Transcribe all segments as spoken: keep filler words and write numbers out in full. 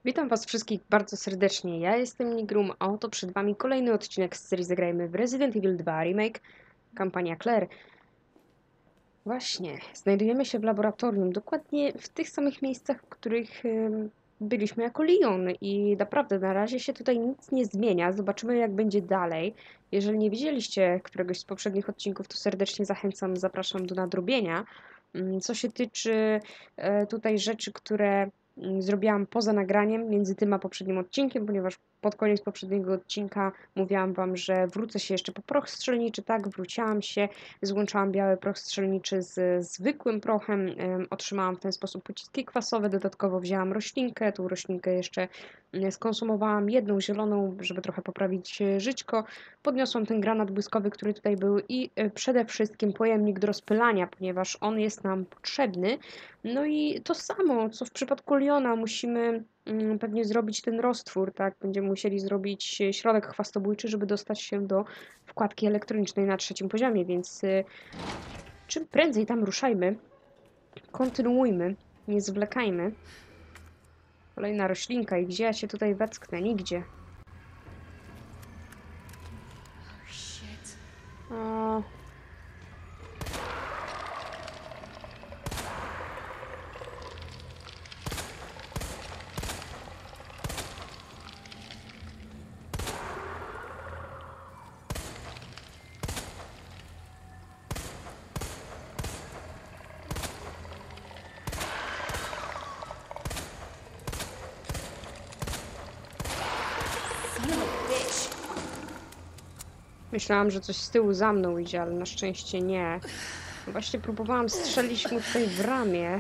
Witam Was wszystkich bardzo serdecznie. Ja jestem Nigrum, a oto przed Wami kolejny odcinek z serii Zagrajmy w Resident Evil dwa Remake, kampania Claire. Właśnie, znajdujemy się w laboratorium, dokładnie w tych samych miejscach, w których ym, byliśmy jako Leon i naprawdę na razie się tutaj nic nie zmienia. Zobaczymy, jak będzie dalej. Jeżeli nie widzieliście któregoś z poprzednich odcinków, to serdecznie zachęcam, zapraszam do nadrobienia. Ym, Co się tyczy e, tutaj rzeczy, które mm, zrobiłam poza nagraniem między tym a poprzednim odcinkiem, ponieważ pod koniec poprzedniego odcinka mówiłam Wam, że wrócę się jeszcze po proch strzelniczy. Tak, wróciłam się, złączałam biały proch strzelniczy z zwykłym prochem. Ym, Otrzymałam w ten sposób pociski kwasowe. Dodatkowo wzięłam roślinkę. Tą roślinkę jeszcze mm, skonsumowałam. Jedną zieloną, żeby trochę poprawić e, żyćko. Podniosłam ten granat błyskowy, który tutaj był i e, przede wszystkim pojemnik do rozpylania, ponieważ on jest nam potrzebny. No i to samo, co w przypadku Leona, musimy mm, pewnie zrobić ten roztwór, tak? Będziemy musieli zrobić e, środek chwastobójczy, żeby dostać się do wkładki elektronicznej na trzecim poziomie, więc y, czym prędzej tam ruszajmy, kontynuujmy, nie zwlekajmy. Kolejna roślinka i gdzie ja się tutaj wecknę? Nigdzie. O, myślałam, że coś z tyłu za mną idzie, ale na szczęście nie. Właśnie próbowałam strzelić mu tutaj w ramię.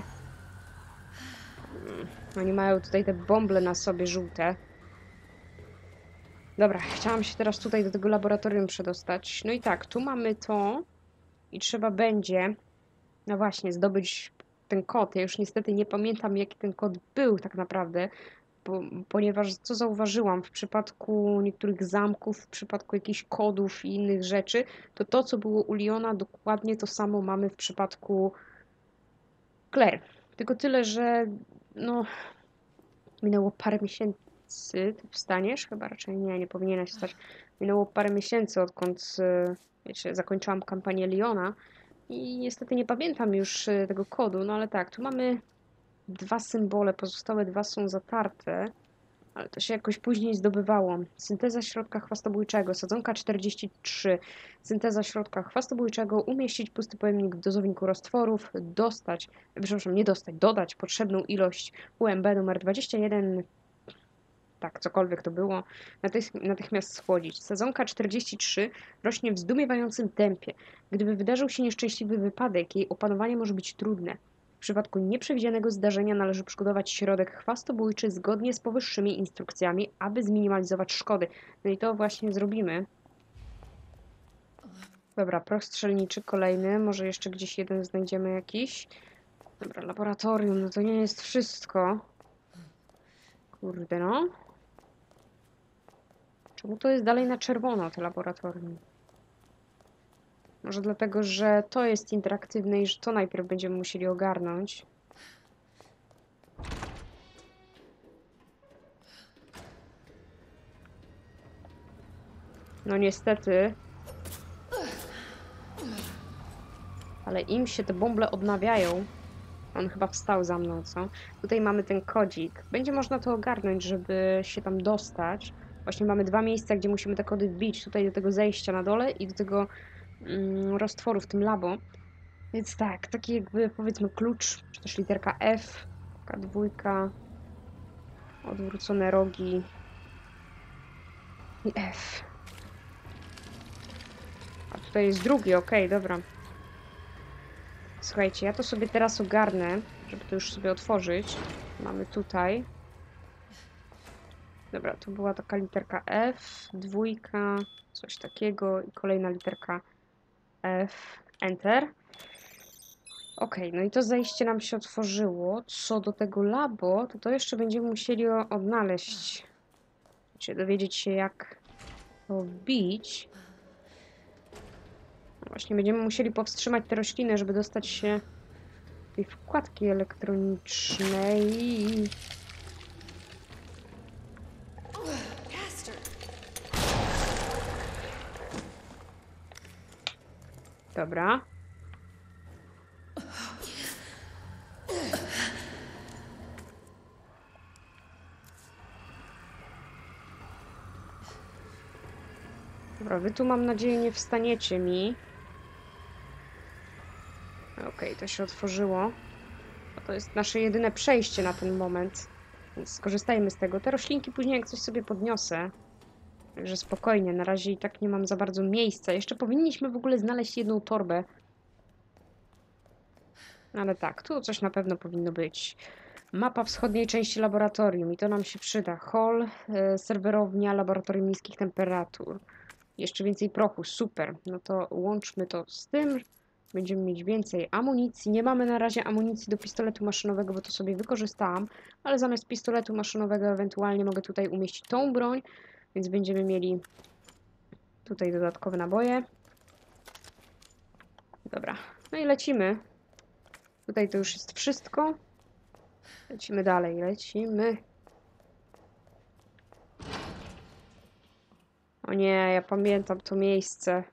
Mm, Oni mają tutaj te bąble na sobie żółte. Dobra, chciałam się teraz tutaj do tego laboratorium przedostać. No i tak, tu mamy to i trzeba będzie, no właśnie, zdobyć ten kod. Ja już niestety nie pamiętam, jaki ten kod był tak naprawdę, bo, ponieważ co zauważyłam w przypadku niektórych zamków, w przypadku jakichś kodów i innych rzeczy, to to, co było u Leona, dokładnie to samo mamy w przypadku Claire. Tylko tyle, że no, minęło parę miesięcy. Ty wstaniesz? Chyba raczej nie, nie powinieneś wstać. Minęło parę miesięcy, odkąd, e, wiecie, zakończyłam kampanię Leona i niestety nie pamiętam już e, tego kodu, no ale tak, tu mamy dwa symbole, pozostałe dwa są zatarte, ale to się jakoś później zdobywało. Synteza środka chwastobójczego, sadzonka czterdzieści trzy. Synteza środka chwastobójczego, umieścić pusty pojemnik w dozowniku roztworów, dostać, przepraszam, nie dostać, dodać potrzebną ilość U M B numer dwadzieścia jeden, tak, cokolwiek to było, natych natychmiast schłodzić. Sadzonka czterdzieści trzy rośnie w zdumiewającym tempie. Gdyby wydarzył się nieszczęśliwy wypadek, jej opanowanie może być trudne. W przypadku nieprzewidzianego zdarzenia należy przygotować środek chwastobójczy zgodnie z powyższymi instrukcjami, aby zminimalizować szkody. No i to właśnie zrobimy. Dobra, proch strzelniczy kolejny. Może jeszcze gdzieś jeden znajdziemy jakiś. Dobra, laboratorium, no to nie jest wszystko. Kurde no. Czemu to jest dalej na czerwono, to laboratorium? Może dlatego, że to jest interaktywne i że to najpierw będziemy musieli ogarnąć. No niestety. Ale im się te bąble odnawiają. On chyba wstał za mną, co? Tutaj mamy ten kodzik. Będzie można to ogarnąć, żeby się tam dostać. Właśnie mamy dwa miejsca, gdzie musimy te kody wbić. Tutaj do tego zejścia na dole i do tego mm, roztworu w tym labo. Więc tak, taki jakby powiedzmy klucz, czy też literka F, K dwa, odwrócone rogi i F. A tutaj jest drugi, okej, okay, dobra. Słuchajcie, ja to sobie teraz ogarnę, żeby to już sobie otworzyć. Mamy tutaj. Dobra, tu była taka literka F, dwójka, coś takiego i kolejna literka F, Enter. Ok, no i to zejście nam się otworzyło. Co do tego labo, to to jeszcze będziemy musieli odnaleźć. Znaczy dowiedzieć się, jak to wbić. No właśnie, będziemy musieli powstrzymać te rośliny, żeby dostać się do tej wkładki elektronicznej. Dobra. Dobra, wy tu mam nadzieję nie wstaniecie mi. Okej, okay, to się otworzyło. To jest nasze jedyne przejście na ten moment. Więc skorzystajmy z tego. Te roślinki później jak coś sobie podniosę. Także spokojnie, na razie i tak nie mam za bardzo miejsca. Jeszcze powinniśmy w ogóle znaleźć jedną torbę. Ale tak, tu coś na pewno powinno być. Mapa wschodniej części laboratorium i to nam się przyda. Hall, e, serwerownia, laboratorium niskich temperatur. Jeszcze więcej prochu, super. No to łączmy to z tym. Będziemy mieć więcej amunicji. Nie mamy na razie amunicji do pistoletu maszynowego, bo to sobie wykorzystałam. Ale zamiast pistoletu maszynowego ewentualnie mogę tutaj umieścić tą broń. Więc będziemy mieli tutaj dodatkowe naboje. Dobra, no i lecimy. Tutaj to już jest wszystko. Lecimy dalej, lecimy. O nie, ja pamiętam to miejsce.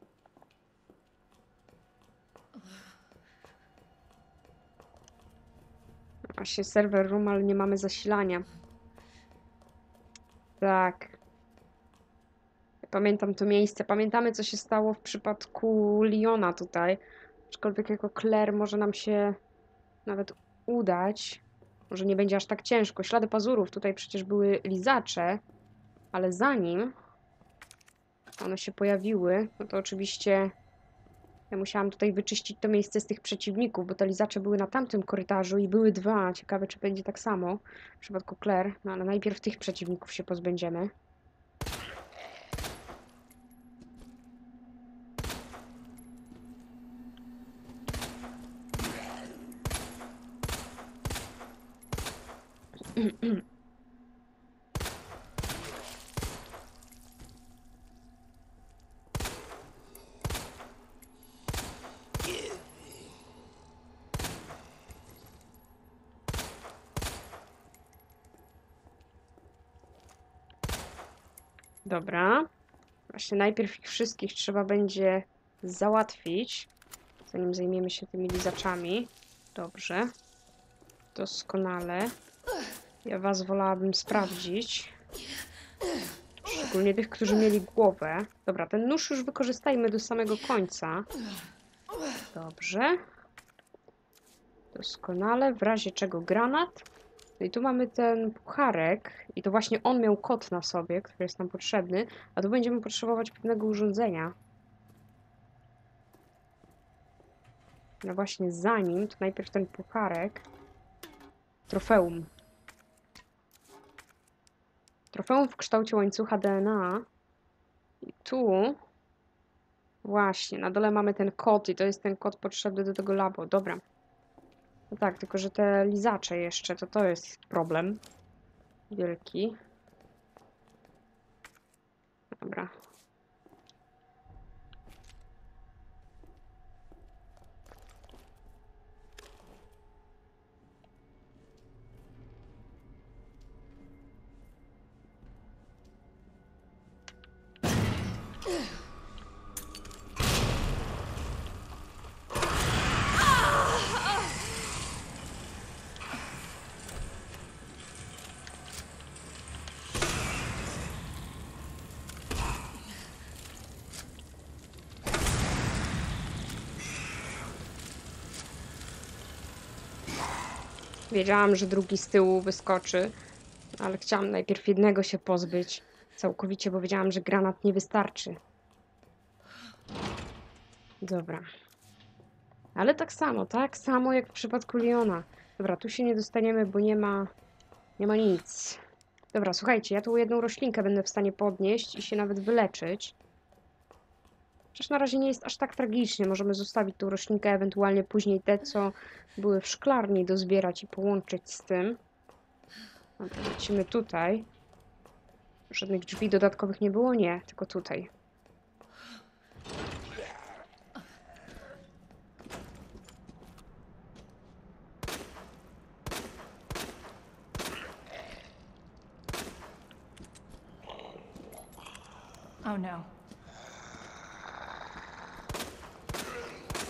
Właśnie serwer room, ale nie mamy zasilania. Tak. Pamiętam to miejsce. Pamiętamy, co się stało w przypadku Leona tutaj. Aczkolwiek jako Claire może nam się nawet udać. Może nie będzie aż tak ciężko. Ślady pazurów. Tutaj przecież były lizacze. Ale zanim one się pojawiły, no to oczywiście ja musiałam tutaj wyczyścić to miejsce z tych przeciwników, bo te lizacze były na tamtym korytarzu i były dwa. Ciekawe, czy będzie tak samo w przypadku Claire. No ale najpierw tych przeciwników się pozbędziemy. Dobra. Właśnie najpierw ich wszystkich trzeba będzie załatwić, zanim zajmiemy się tymi lizaczami. Dobrze. Doskonale. Ja was wolałabym sprawdzić. Szczególnie tych, którzy mieli głowę. Dobra, ten nóż już wykorzystajmy do samego końca. Dobrze. Doskonale. W razie czego granat. No i tu mamy ten pucharek. I to właśnie on miał kod na sobie, który jest nam potrzebny. A tu będziemy potrzebować pewnego urządzenia. No właśnie zanim, to najpierw ten pucharek. Trofeum. Trofeum w kształcie łańcucha D N A. I tu właśnie, na dole mamy ten kod i to jest ten kod potrzebny do tego labo. Dobra. No tak, tylko że te lizacze jeszcze, to to jest problem. Wielki. Dobra. Wiedziałam, że drugi z tyłu wyskoczy, ale chciałam najpierw jednego się pozbyć całkowicie, bo wiedziałam, że granat nie wystarczy. Dobra. Ale tak samo, tak samo jak w przypadku Leona. Dobra, tu się nie dostaniemy, bo nie ma, nie ma nic. Dobra, słuchajcie, ja tu jedną roślinkę będę w stanie podnieść i się nawet wyleczyć. Przecież na razie nie jest aż tak tragicznie. Możemy zostawić tą roślinkę, ewentualnie później te, co były w szklarni, dozbierać i połączyć z tym. Dobra, lecimy tutaj. Żadnych drzwi dodatkowych nie było? Nie, tylko tutaj. Oh no.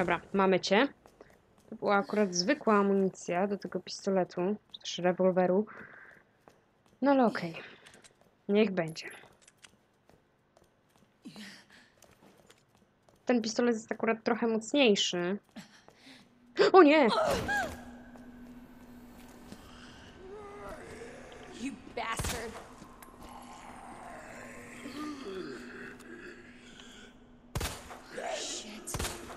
Dobra, mamy cię. To była akurat zwykła amunicja do tego pistoletu, czy też rewolweru. No ale okej. Okay. Niech będzie. Ten pistolet jest akurat trochę mocniejszy. O nie! You bastard. Shit.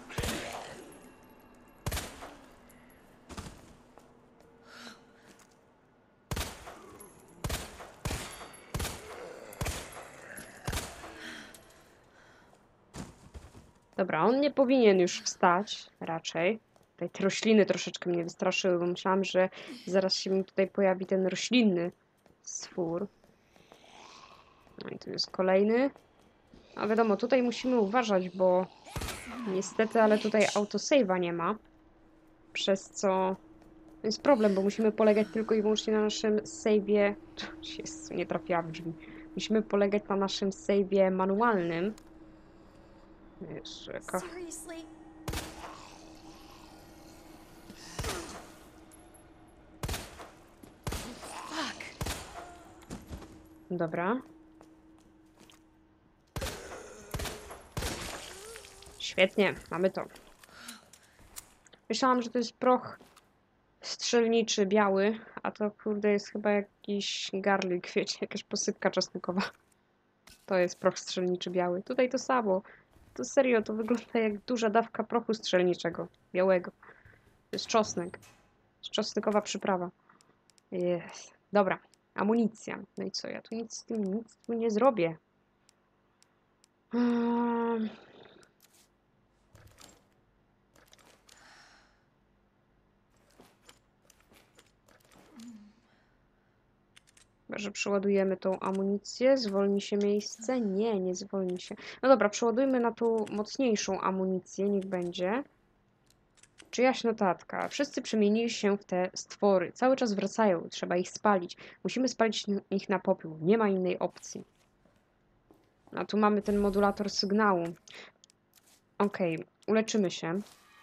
Dobra, on nie powinien już wstać, raczej. Tutaj te rośliny troszeczkę mnie wystraszyły, bo myślałam, że zaraz się mi tutaj pojawi ten roślinny stwór. No i tu jest kolejny. A wiadomo, tutaj musimy uważać, bo niestety, ale tutaj autosave'a nie ma. Przez co to jest problem, bo musimy polegać tylko i wyłącznie na naszym save'ie. Jezu, nie trafiłam w drzwi. Musimy polegać na naszym save'ie manualnym. Jezu, jaka... Seriously? Fuck. Dobra. Świetnie, mamy to. Myślałam, że to jest proch strzelniczy biały, a to kurde jest chyba jakiś garlic, wiecie, jakaś posypka czosnkowa. To jest proch strzelniczy biały. Tutaj to samo. To serio, to wygląda jak duża dawka prochu strzelniczego, białego. To jest czosnek. To jest czosnkowa przyprawa. Jest. Dobra, amunicja. No i co, ja tu nic z tym, nic tu nie zrobię. Hmm. Chyba że przeładujemy tą amunicję. Zwolni się miejsce? Nie, nie zwolni się. No dobra, przeładujmy na tą mocniejszą amunicję, niech będzie. Czyjaś notatka. Wszyscy przemienili się w te stwory. Cały czas wracają. Trzeba ich spalić. Musimy spalić ich na popiół. Nie ma innej opcji. A tu mamy ten modulator sygnału. Okej, okay. Uleczymy się.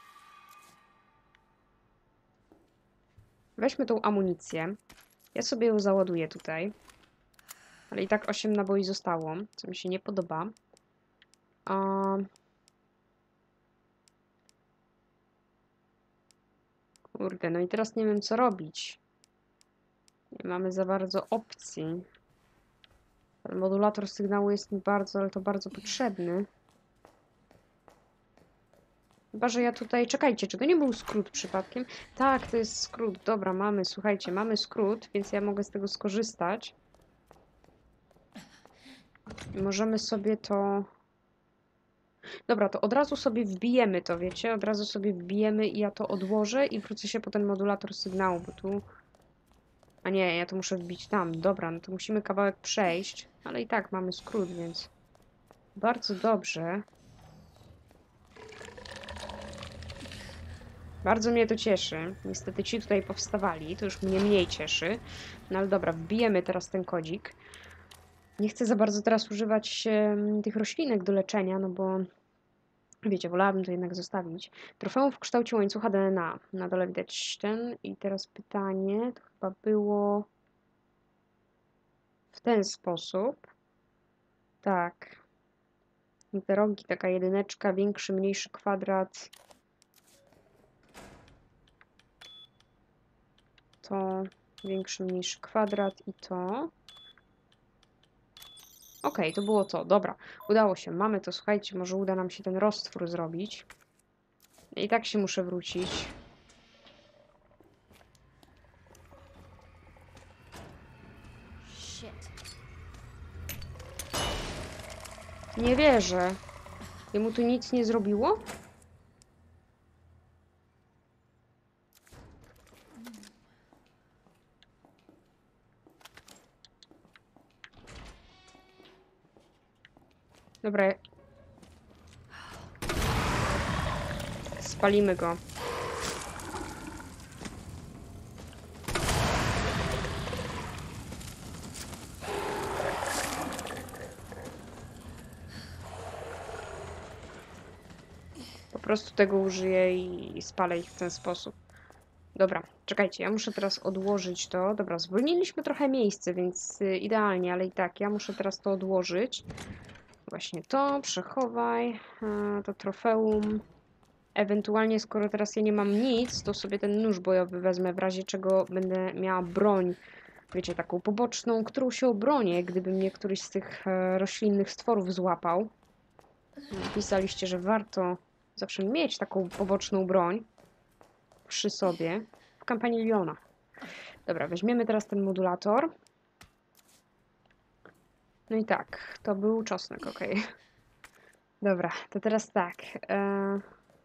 Weźmy tą amunicję. Ja sobie ją załaduję tutaj. Ale i tak osiem naboi zostało, co mi się nie podoba. Um... Kurde, no i teraz nie wiem, co robić. Nie mamy za bardzo opcji. Ten modulator sygnału jest mi bardzo, ale to bardzo potrzebny. Chyba, że ja tutaj... Czekajcie, czy to nie był skrót przypadkiem? Tak, to jest skrót. Dobra, mamy, słuchajcie, mamy skrót, więc ja mogę z tego skorzystać. I możemy sobie to... Dobra, to od razu sobie wbijemy to, wiecie? Od razu sobie wbijemy i ja to odłożę i wrócę się po ten modulator sygnału, bo tu... A nie, ja to muszę wbić tam. Dobra, no to musimy kawałek przejść, ale i tak mamy skrót, więc... Bardzo dobrze. Bardzo mnie to cieszy. Niestety ci tutaj powstawali, to już mnie mniej cieszy. No ale dobra, wbijemy teraz ten kodzik. Nie chcę za bardzo teraz używać e, tych roślinek do leczenia, no bo wiecie, wolałabym to jednak zostawić. Trofeum w kształcie łańcucha D N A. Na dole widać ten. I teraz pytanie, to chyba było w ten sposób. Tak. Te rogi, taka jedyneczka, większy, mniejszy kwadrat. To większy, mniejszy kwadrat i to. Okej, okay, to było to. Dobra, udało się. Mamy to. Słuchajcie, może uda nam się ten roztwór zrobić. I tak się muszę wrócić. Shit. Nie wierzę. Jemu tu nic nie zrobiło? Dobra. Spalimy go. prostu tego użyję i, i spalę ich w ten sposób. Dobra, czekajcie, ja muszę teraz odłożyć to. Dobra, zwolniliśmy trochę miejsce, więc y, idealnie, ale i tak, ja muszę teraz to odłożyć. Właśnie to, przechowaj, e, to trofeum. Ewentualnie, skoro teraz ja nie mam nic, to sobie ten nóż bojowy wezmę, w razie czego będę miała broń, wiecie, taką poboczną, którą się obronię, gdyby mnie któryś z tych e, roślinnych stworów złapał. Pisaliście, że warto zawsze mieć taką poboczną broń przy sobie w kampanii Liona. Dobra, weźmiemy teraz ten modulator. No i tak, to był czosnek, ok. Dobra, to teraz tak. E...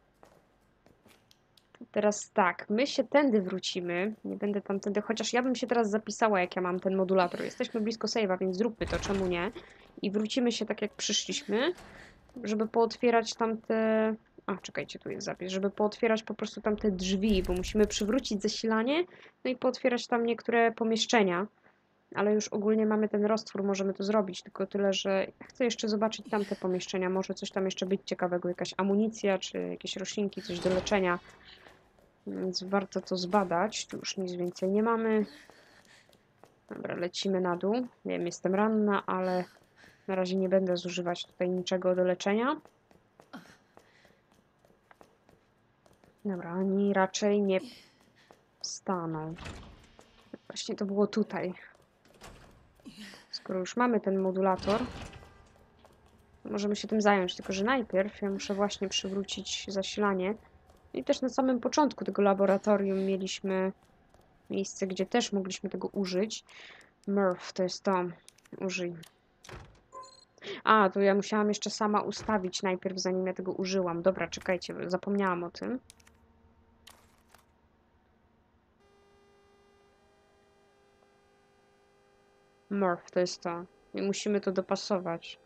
Teraz tak, my się tędy wrócimy. Nie będę tam tędy, chociaż ja bym się teraz zapisała, jak ja mam ten modulator. Jesteśmy blisko save'a, więc zróbmy to, czemu nie? I wrócimy się tak, jak przyszliśmy, żeby pootwierać tamte... A, czekajcie, tu jest zapis. Żeby pootwierać po prostu tamte drzwi, bo musimy przywrócić zasilanie, no i pootwierać tam niektóre pomieszczenia. Ale już ogólnie mamy ten roztwór, możemy to zrobić, tylko tyle, że chcę jeszcze zobaczyć tamte pomieszczenia. Może coś tam jeszcze być ciekawego, jakaś amunicja, czy jakieś roślinki, coś do leczenia. Więc warto to zbadać. Tu już nic więcej nie mamy. Dobra, lecimy na dół. Wiem, jestem ranna, ale na razie nie będę zużywać tutaj niczego do leczenia. Dobra, oni raczej nie wstaną. Właśnie to było tutaj. Skoro już mamy ten modulator, to możemy się tym zająć. Tylko że najpierw ja muszę właśnie przywrócić zasilanie. I też na samym początku tego laboratorium mieliśmy miejsce, gdzie też mogliśmy tego użyć. Murph, to jest to. Użyj. A, to ja musiałam jeszcze sama ustawić najpierw, zanim ja tego użyłam. Dobra, czekajcie, zapomniałam o tym. Murph, to jest to. I musimy to dopasować.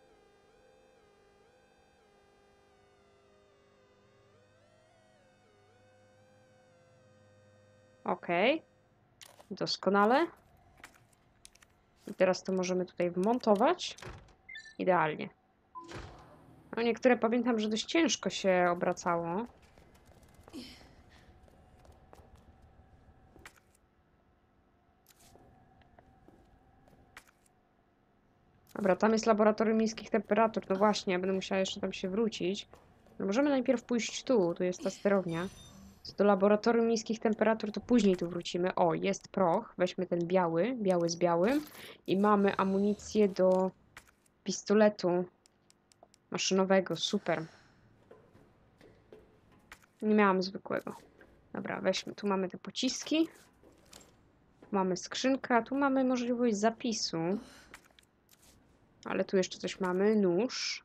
Ok. Doskonale. I teraz to możemy tutaj wmontować. Idealnie. No niektóre pamiętam, że dość ciężko się obracało. Dobra, tam jest laboratorium niskich temperatur. No właśnie, ja będę musiała jeszcze tam się wrócić. No możemy najpierw pójść tu, tu jest ta sterownia. Do laboratorium niskich temperatur to później tu wrócimy. O, jest proch. Weźmy ten biały, biały z białym. I mamy amunicję do pistoletu maszynowego. Super. Nie miałam zwykłego. Dobra, weźmy. Tu mamy te pociski. Tu mamy skrzynkę. Tu mamy możliwość zapisu. Ale tu jeszcze coś mamy. Nóż.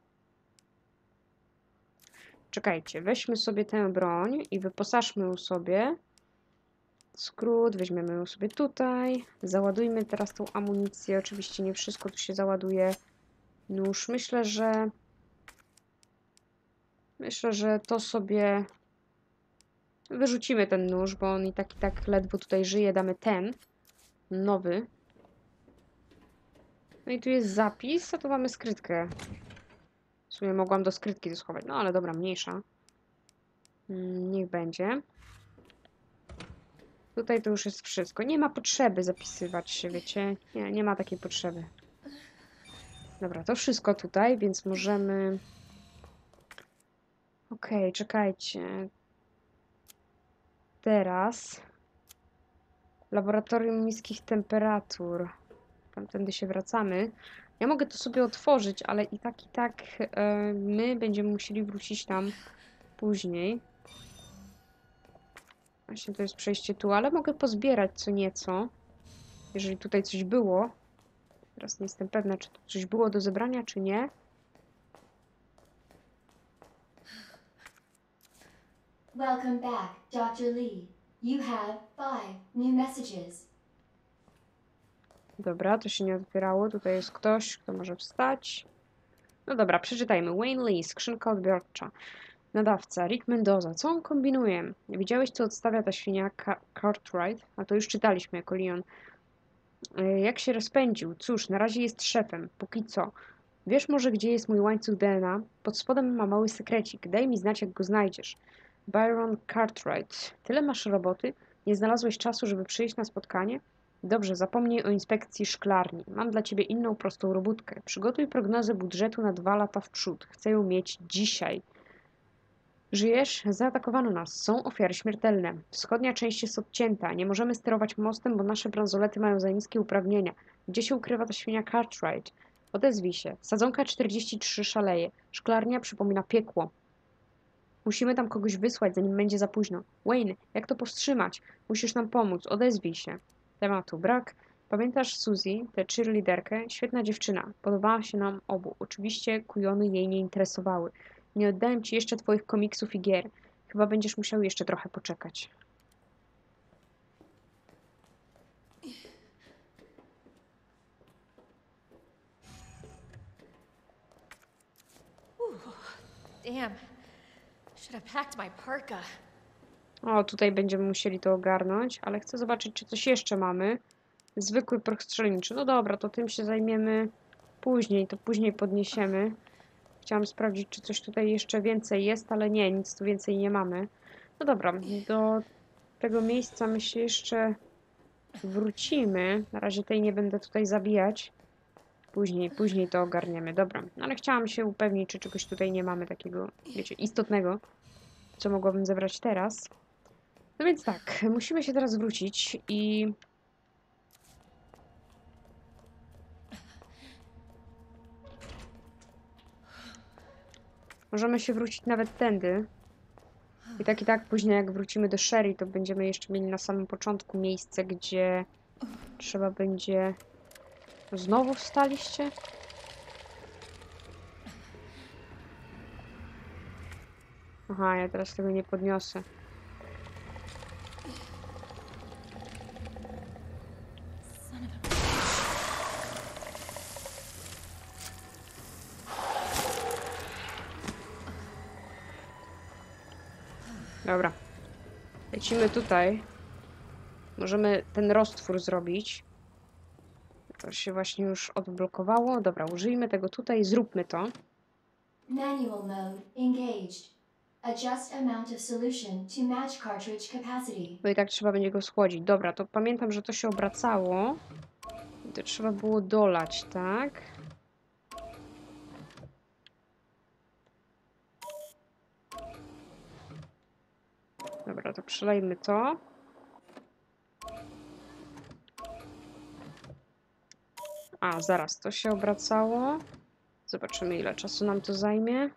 Czekajcie, weźmy sobie tę broń i wyposażmy ją sobie. Skrót, weźmiemy ją sobie tutaj. Załadujmy teraz tą amunicję. Oczywiście nie wszystko tu się załaduje. Nóż. Myślę, że... Myślę, że to sobie... Wyrzucimy ten nóż, bo on i tak i tak ledwo tutaj żyje. Damy ten. Nowy. No i tu jest zapis, a tu mamy skrytkę. W sumie mogłam do skrytki to schować. No ale dobra, mniejsza. Niech będzie. Tutaj to już jest wszystko. Nie ma potrzeby zapisywać się, wiecie? Nie, nie ma takiej potrzeby. Dobra, to wszystko tutaj, więc możemy... Okej, okay, czekajcie. Teraz... Laboratorium niskich temperatur. Tamtędy się wracamy. Ja mogę to sobie otworzyć, ale i tak, i tak yy, my będziemy musieli wrócić tam później. Właśnie to jest przejście tu, ale mogę pozbierać co nieco. Jeżeli tutaj coś było. Teraz nie jestem pewna, czy tu coś było do zebrania, czy nie. Welcome back, doktor Lee. You have five new messages. Dobra, to się nie otwierało. Tutaj jest ktoś, kto może wstać. No dobra, przeczytajmy. Wayne Lee, skrzynka odbiorcza. Nadawca, Rick Mendoza. Co on kombinuje? Widziałeś, co odstawia ta świnia Ca Cartwright? A to już czytaliśmy jako Leon. Jak się rozpędził? Cóż, na razie jest szefem. Póki co. Wiesz może, gdzie jest mój łańcuch D N A? Pod spodem ma mały sekrecik. Daj mi znać, jak go znajdziesz. Byron Cartwright. Tyle masz roboty? Nie znalazłeś czasu, żeby przyjść na spotkanie? Dobrze, zapomnij o inspekcji szklarni. Mam dla ciebie inną prostą robótkę. Przygotuj prognozę budżetu na dwa lata w przód. Chcę ją mieć dzisiaj. Żyjesz? Zaatakowano nas. Są ofiary śmiertelne. Wschodnia część jest odcięta. Nie możemy sterować mostem, bo nasze bransolety mają za niskie uprawnienia. Gdzie się ukrywa ta świnia Cartwright? Odezwij się. Sadzonka czterdzieści trzy szaleje. Szklarnia przypomina piekło. Musimy tam kogoś wysłać, zanim będzie za późno. Wayne, jak to powstrzymać? Musisz nam pomóc. Odezwij się. Tematu brak. Pamiętasz Suzy, tę cheerleaderkę? Świetna dziewczyna. Podobała się nam obu. Oczywiście kujony jej nie interesowały. Nie oddałem ci jeszcze twoich komiksów i gier. Chyba będziesz musiał jeszcze trochę poczekać. Damn. Should have packed my parka. O, tutaj będziemy musieli to ogarnąć, ale chcę zobaczyć, czy coś jeszcze mamy. Zwykły proch strzelniczy. No dobra, to tym się zajmiemy później, to później podniesiemy. Chciałam sprawdzić, czy coś tutaj jeszcze więcej jest, ale nie, nic tu więcej nie mamy. No dobra, do tego miejsca my się jeszcze wrócimy. Na razie tej nie będę tutaj zabijać. Później, później to ogarniemy. Dobra, ale chciałam się upewnić, czy czegoś tutaj nie mamy takiego, wiecie, istotnego, co mogłabym zebrać teraz. No więc tak, musimy się teraz wrócić i... Możemy się wrócić nawet tędy. I tak i tak później jak wrócimy do Sherry, to będziemy jeszcze mieli na samym początku miejsce, gdzie trzeba będzie... Znowu wstaliście? Aha, ja teraz tego nie podniosę. Son of a... Dobra. Lecimy tutaj. Możemy ten roztwór zrobić. To się właśnie już odblokowało. Dobra, użyjmy tego tutaj. Zróbmy to. Manual mode engaged. Adjust amount of solution to match cartridge capacity. Bo i tak trzeba będzie go schłodzić. Dobra, to pamiętam, że to się obracało. I to trzeba było dolać, tak? Dobra, to przelejmy to. A, zaraz, to się obracało. Zobaczymy, ile czasu nam to zajmie.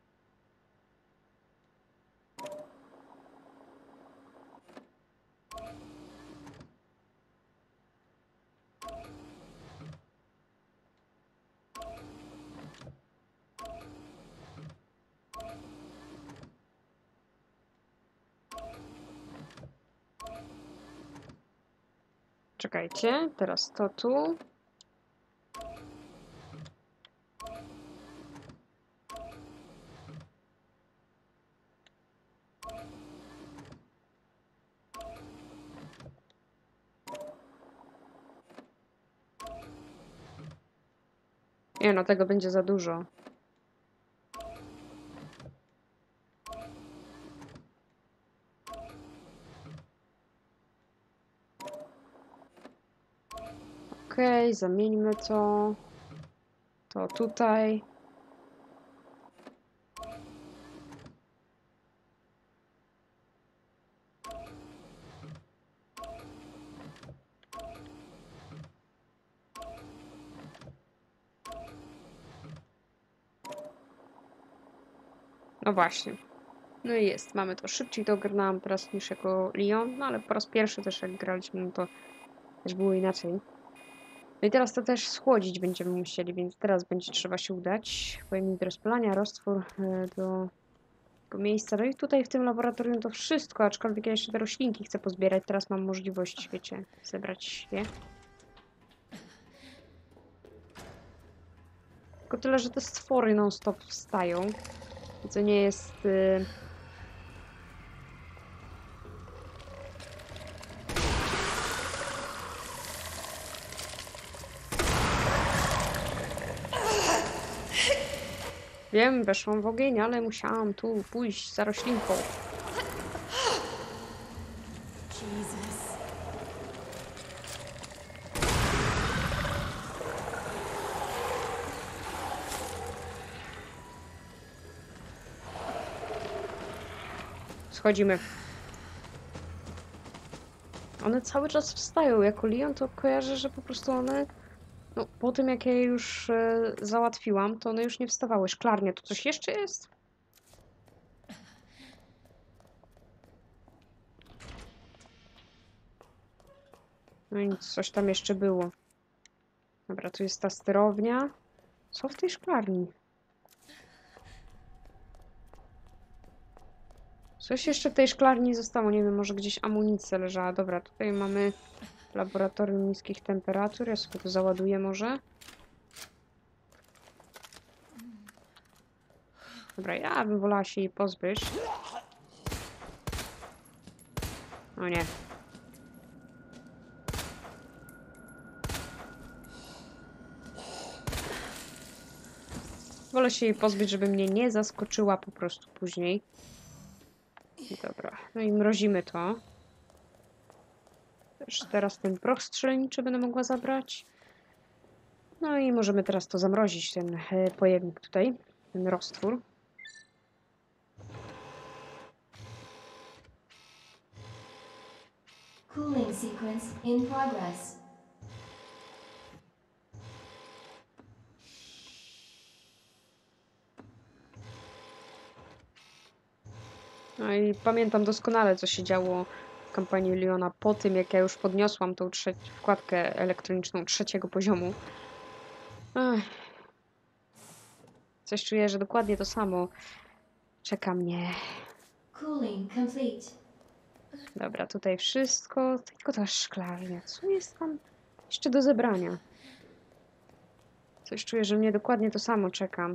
Czekajcie, teraz to tu. Nie no, tego będzie za dużo. Okej, okay, zamieńmy to. To tutaj. No właśnie. No i jest. Mamy to. Szybciej to ogarnęłam teraz niż jako Leon. No ale po raz pierwszy też jak graliśmy, no to też było inaczej. No i teraz to też schłodzić będziemy musieli, więc teraz będzie trzeba się udać. Pojemnik do rozpalania, roztwór do tego miejsca. No i tutaj w tym laboratorium to wszystko, aczkolwiek ja jeszcze te roślinki chcę pozbierać. Teraz mam możliwość, wiecie, zebrać je. Tylko tyle, że te stwory non-stop wstają. Co nie jest... Yy... Wiem, weszłam w ogień, ale musiałam tu pójść za roślinką. Jesus. Schodzimy. One cały czas wstają. Jako Leon to kojarzę, że po prostu one... No, po tym jak je już e, załatwiłam, to one już nie wstawały. Szklarnie, tu coś jeszcze jest? No i nic, coś tam jeszcze było. Dobra, tu jest ta sterownia. Co w tej szklarni? Coś jeszcze w tej szklarni zostało. Nie wiem, może gdzieś amunicja leżała. Dobra, tutaj mamy laboratorium niskich temperatur. Ja sobie to załaduję może. Dobra, ja bym wolała się jej pozbyć. O nie. Wolę się jej pozbyć, żeby mnie nie zaskoczyła po prostu później. Dobra, no i mrozimy to. Też teraz ten proch strzelniczy będę mogła zabrać. No i możemy teraz to zamrozić, ten e, pojemnik tutaj, ten roztwór. Cooling sequence in progress. No i pamiętam doskonale, co się działo w kampanii Leona po tym, jak ja już podniosłam tą trze- wkładkę elektroniczną trzeciego poziomu. Ech. Coś czuję, że dokładnie to samo czeka mnie. Cooling complete. Dobra, tutaj wszystko, tylko ta szklarnia. Co jest tam jeszcze do zebrania? Coś czuję, że mnie dokładnie to samo czeka.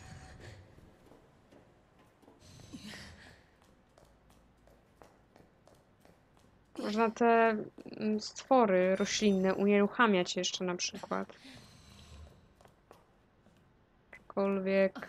Można te mm, stwory roślinne unieruchamiać jeszcze na przykład. Cokolwiek.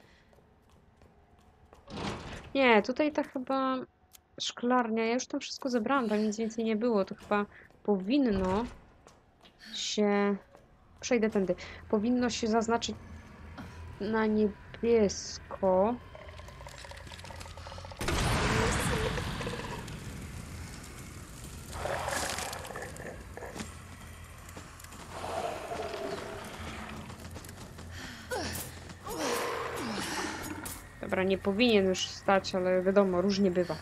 Nie, tutaj ta chyba szklarnia. Ja już tam wszystko zebrałam, tam nic więcej nie było. To chyba powinno się... Przejdę tędy. Powinno się zaznaczyć na niebiesko. Dobra, nie powinien już stać, ale wiadomo, różnie bywa.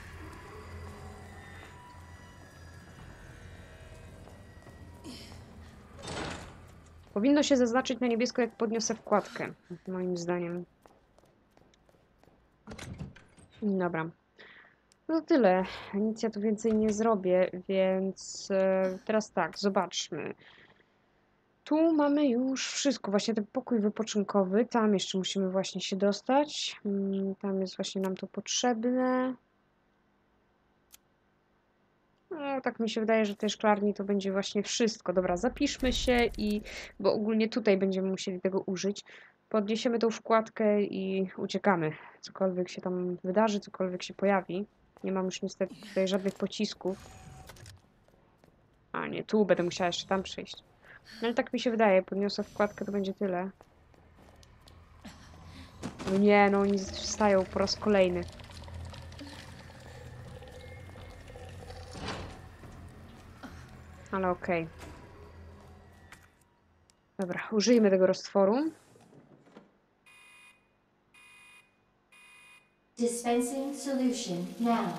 Powinno się zaznaczyć na niebiesko, jak podniosę wkładkę, moim zdaniem. Dobra. No to tyle. Nic ja tu więcej nie zrobię, więc e, teraz tak, zobaczmy. Tu mamy już wszystko, właśnie ten pokój wypoczynkowy, tam jeszcze musimy właśnie się dostać. Mm, Tam jest właśnie nam to potrzebne. No, tak mi się wydaje, że w tej szklarni to będzie właśnie wszystko. Dobra, zapiszmy się i, bo ogólnie tutaj będziemy musieli tego użyć. Podniesiemy tą wkładkę i uciekamy. Cokolwiek się tam wydarzy, cokolwiek się pojawi. Nie mam już niestety tutaj żadnych pocisków. A nie, tu będę musiała jeszcze tam przyjść. No ale tak mi się wydaje, podniosę wkładkę, to będzie tyle. No nie, no oni wstają po raz kolejny. Ale okej. Okay. Dobra, użyjmy tego roztworu. Dispensing solution now.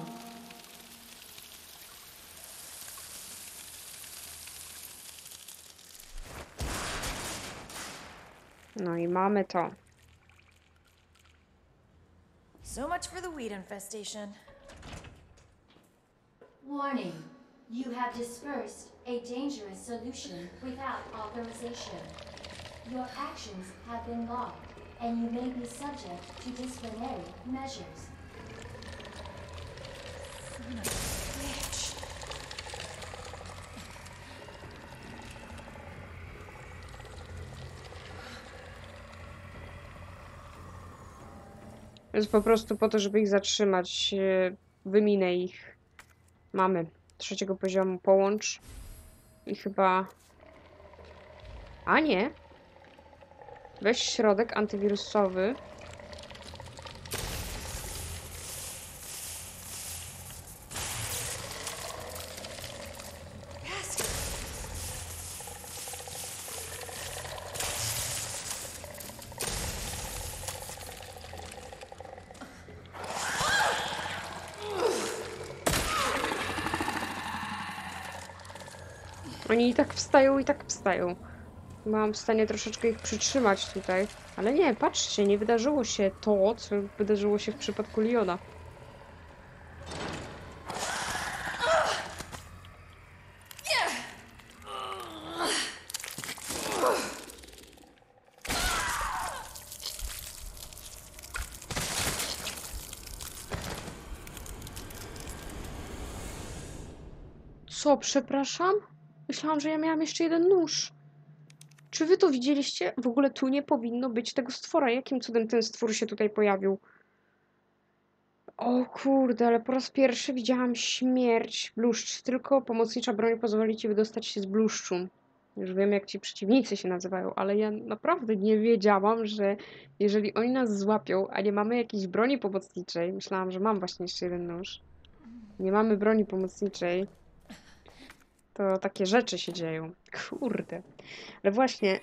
No i mamy to. So much for the weed infestation. Warning. You have dispersed a dangerous solution without authorization. Your actions have been logged, and you may be subject to disciplinary measures. Bitch. Jest po prostu po to, żeby ich zatrzymać. e, Wyminę ich. Mamy. Trzeciego poziomu połącz. I chyba... A nie. Weź środek antywirusowy. Oni i tak wstają, i tak wstają. Byłam w stanie troszeczkę ich przytrzymać tutaj. Ale nie, patrzcie, nie wydarzyło się to, co wydarzyło się w przypadku Leona. Co, przepraszam? Myślałam, że ja miałam jeszcze jeden nóż. Czy wy to widzieliście? W ogóle tu nie powinno być tego stwora. Jakim cudem ten stwór się tutaj pojawił? O kurde, ale po raz pierwszy widziałam śmierć. Bluszcz. Tylko pomocnicza broń pozwoli ci wydostać się z bluszczu. Już wiem, jak ci przeciwnicy się nazywają, ale ja naprawdę nie wiedziałam, że jeżeli oni nas złapią, a nie mamy jakiejś broni pomocniczej, myślałam, że mam właśnie jeszcze jeden nóż. Nie mamy broni pomocniczej, to takie rzeczy się dzieją. Kurde. Ale właśnie,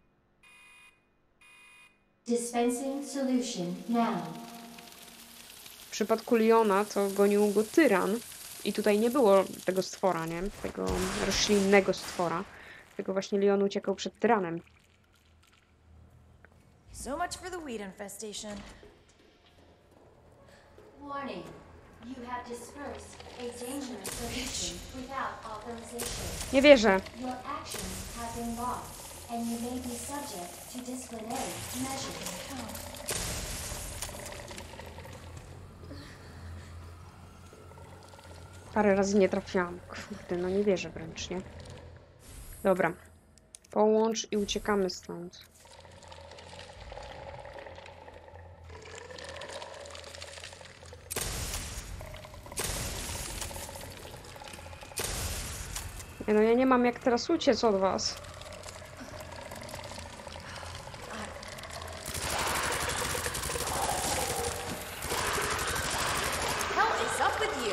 Dispensing solution now. w przypadku Leona to gonił go tyran i tutaj nie było tego stwora, nie? Tego roślinnego stwora. Tylko właśnie Leon uciekał przed tyranem. So much for the weed infestation. Warning. You have dispersed a dangerous solution without authorization. Nie wierzę. Your actions have been logged, and you may be subject to disciplinary measures. Parę razy nie trafiłam. Kurde, no nie wierzę wręcz, nie? Dobra. Połącz i uciekamy stąd. Nie, no ja nie mam jak teraz uciec od was. Hell is up with you?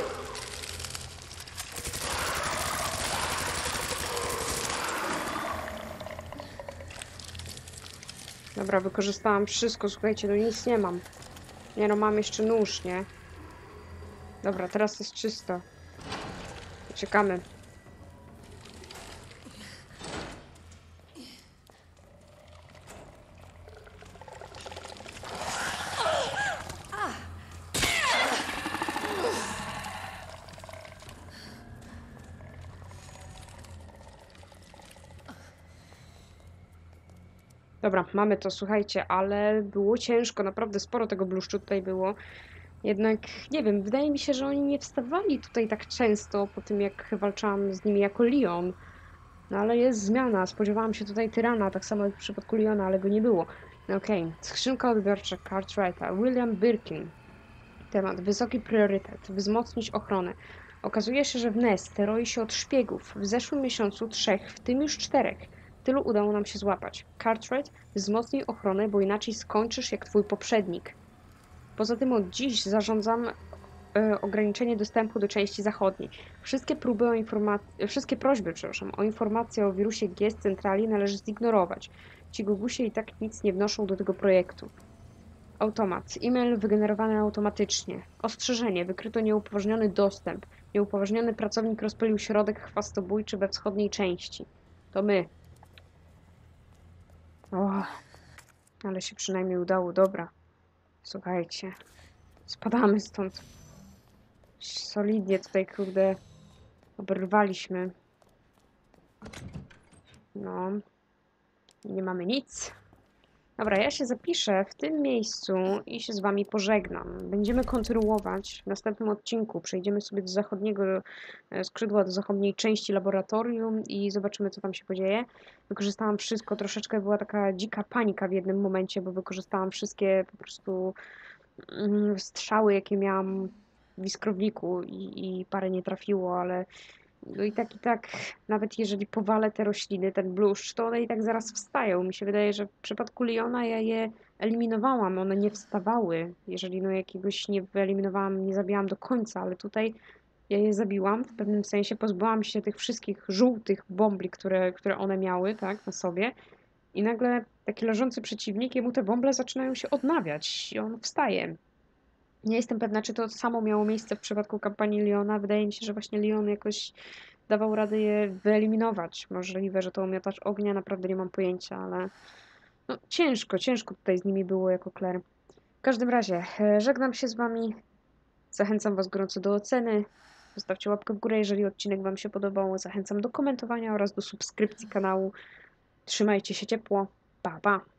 Dobra, wykorzystałam wszystko, słuchajcie, no nic nie mam. Nie no, mam jeszcze nóż, nie? Dobra, teraz jest czysto. Uciekamy. Dobra, mamy to, słuchajcie, ale było ciężko, naprawdę sporo tego bluszczu tutaj było. Jednak, nie wiem, wydaje mi się, że oni nie wstawali tutaj tak często po tym, jak walczyłam z nimi jako Leon. No ale jest zmiana, spodziewałam się tutaj tyrana, tak samo jak w przypadku Leona, ale go nie było. No okej, okay. Skrzynka odbiorcza Cartwrighta, William Birkin. Temat, wysoki priorytet, wzmocnić ochronę. Okazuje się, że w Nest roi się od szpiegów. W zeszłym miesiącu trzech, w tym już czterech. Tylu udało nam się złapać. Cartwright, wzmocnij ochronę, bo inaczej skończysz jak twój poprzednik. Poza tym od dziś zarządzam e, ograniczenie dostępu do części zachodniej. Wszystkie próby o informac- wszystkie prośby, przepraszam, o informacje o wirusie G z centrali należy zignorować. Ci gugusie i tak nic nie wnoszą do tego projektu. Automat. E-mail wygenerowany automatycznie. Ostrzeżenie. Wykryto nieupoważniony dostęp. Nieupoważniony pracownik rozpalił środek chwastobójczy we wschodniej części. To my. O, ale się przynajmniej udało. Dobra. Słuchajcie. Spadamy stąd. Solidnie tutaj, kurde, oberwaliśmy. No. Nie mamy nic. Dobra, ja się zapiszę w tym miejscu i się z wami pożegnam. Będziemy kontynuować w następnym odcinku. Przejdziemy sobie do zachodniego skrzydła, do zachodniej części laboratorium i zobaczymy, co tam się podzieje. Wykorzystałam wszystko, troszeczkę była taka dzika panika w jednym momencie, bo wykorzystałam wszystkie po prostu mm, strzały, jakie miałam w iskrowniku i, i parę nie trafiło, ale no i tak i tak, nawet jeżeli powalę te rośliny, ten bluszcz, to one i tak zaraz wstają. Mi się wydaje, że w przypadku Leona ja je eliminowałam, one nie wstawały. Jeżeli no jakiegoś nie wyeliminowałam, nie zabijałam do końca, ale tutaj ja je zabiłam, w pewnym sensie pozbyłam się tych wszystkich żółtych bombli, które, które one miały, tak, na sobie. I nagle taki leżący przeciwnik, jemu te bąble zaczynają się odnawiać i on wstaje. Nie jestem pewna, czy to samo miało miejsce w przypadku kampanii Leona. Wydaje mi się, że właśnie Leon jakoś dawał radę je wyeliminować. Możliwe, że to miotacz ognia, naprawdę nie mam pojęcia, ale no, ciężko, ciężko tutaj z nimi było jako Claire. W każdym razie, e, żegnam się z wami. Zachęcam was gorąco do oceny. Zostawcie łapkę w górę, jeżeli odcinek wam się podobał. Zachęcam do komentowania oraz do subskrypcji kanału. Trzymajcie się ciepło. Pa, pa!